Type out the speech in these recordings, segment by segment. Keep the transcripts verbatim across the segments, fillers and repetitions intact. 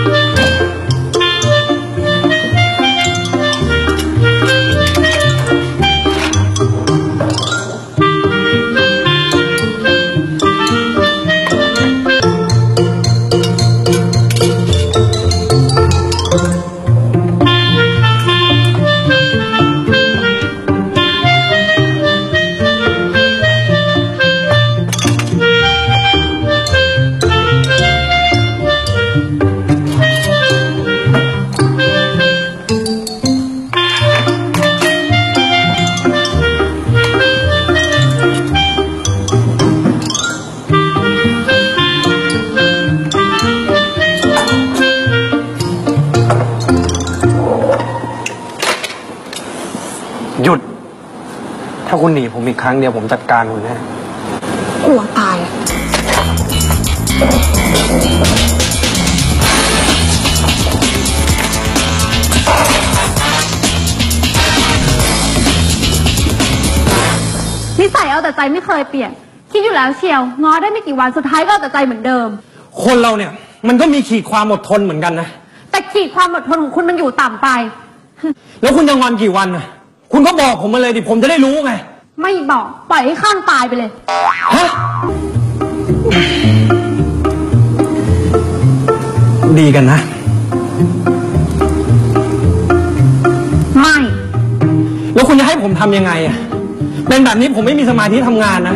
หยุดถ้าคุณหนีผมอีกครั้งเดียวผมจัดการคุณแน่กลัวตายนิสัยเอาแต่ใจไม่เคยเปลี่ยนคิดอยู่แล้วเชียวง้อได้ไม่กี่วันสุดท้ายก็เอาแต่ใจเหมือนเดิมคนเราเนี่ยมันก็มีขีดความอดทนเหมือนกันนะแต่ขีดความอดทนของคุณมันอยู่ต่ำไปแล้วคุณจะงอนกี่วันนะคุณก็บอกผมมาเลยดิผมจะได้รู้ไงไม่บอกปล่อยให้ข้างตายไปเลยฮะดีกันนะไม่แล้วคุณจะให้ผมทำยังไงอ่ะเป็นแบบนี้ผมไม่มีสมาธิทำงานนะ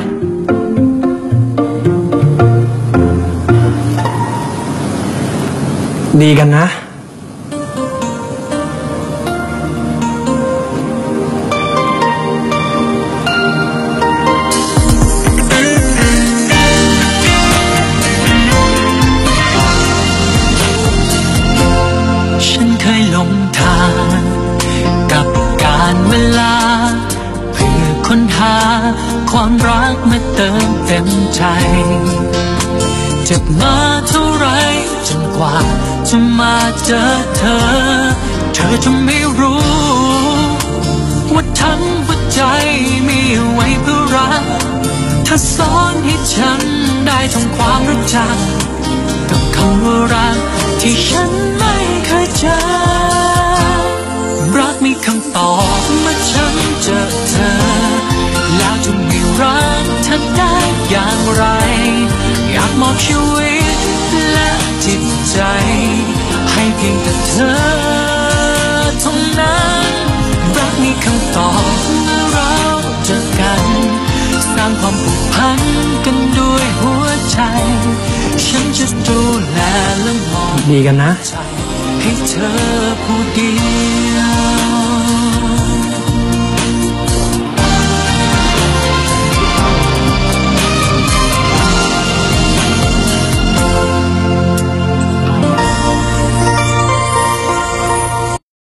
ดีกันนะค้นหาความรักมาเติมเต็มใจเจ็บมาเท่าไรจนกว่าจะมาเจอเธอเธอจะไม่รู้ว่าทั้งหัวใจมีไว้เพื่อรักถ้าสอนให้ฉันได้ทำความรู้จักกับคำว่ารักที่ฉันไม่เคยเจอรักมีคำตอบเมื่อฉันเจอเธอแล้วจะมีรักเธอได้อย่างไรอยากมอบชีวิตและจิตใจให้เพียงแต่เธอเท่านั้นรักมีคำตอบเมื่อเราเจอกันสร้างความผูกพันกันด้วยหัวใจฉันจะดูแลและมองดีกันนะให้เธอผู้เดียว